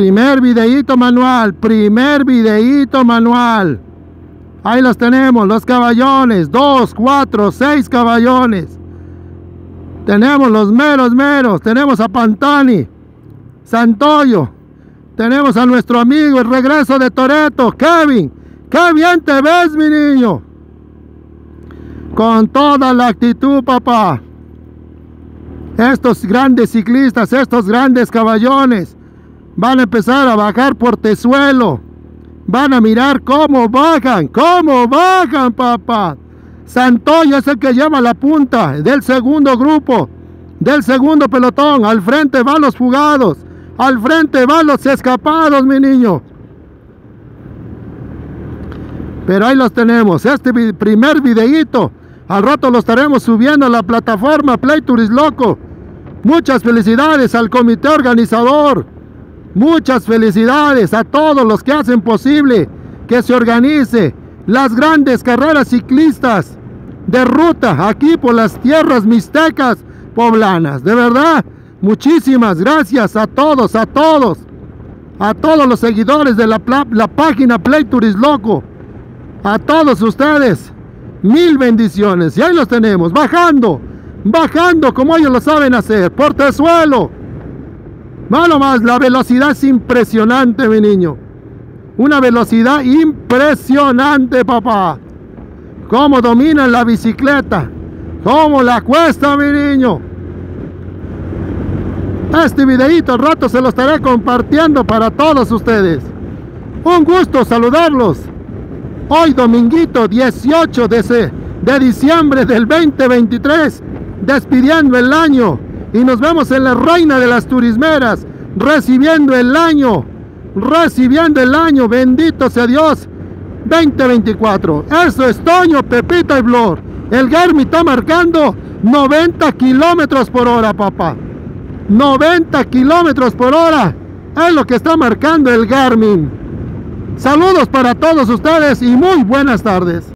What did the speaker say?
Primer videíto manual, Ahí los tenemos, los caballones, 2, 4, 6 caballones. Tenemos los meros, tenemos a Pantani, Santoyo, tenemos a nuestro amigo, el regreso de Toretto, Kevin. ¡Qué bien te ves, mi niño! Con toda la actitud, papá. Estos grandes ciclistas, estos grandes caballones, van a empezar a bajar por Tezuelo. Van a mirar cómo bajan, papá. Santoyo es el que lleva la punta del segundo grupo, del segundo pelotón. Al frente van los fugados, al frente van los escapados, mi niño. Pero ahí los tenemos, este primer videíto. Al rato lo estaremos subiendo a la plataforma Play Turisloco. Muchas felicidades al comité organizador. Muchas felicidades a todos los que hacen posible que se organice las grandes carreras ciclistas de ruta aquí por las tierras mixtecas poblanas. De verdad, muchísimas gracias a todos los seguidores de la página Play Turisloco, a todos ustedes, mil bendiciones. Y ahí los tenemos, bajando como ellos lo saben hacer, por Tezuelo. Malo más, la velocidad es impresionante, mi niño. Una velocidad impresionante, papá. Cómo dominan la bicicleta, cómo la cuesta, mi niño. Este videito al rato se lo estaré compartiendo para todos ustedes. Un gusto saludarlos. Hoy dominguito 18 de diciembre del 2023, despidiendo el año. Y nos vemos en la reina de las turismeras, recibiendo el año, bendito sea Dios, 2024. Eso es Toño, Pepito y Blor. El Garmin está marcando 90 kilómetros por hora, papá. 90 kilómetros por hora es lo que está marcando el Garmin. Saludos para todos ustedes y muy buenas tardes.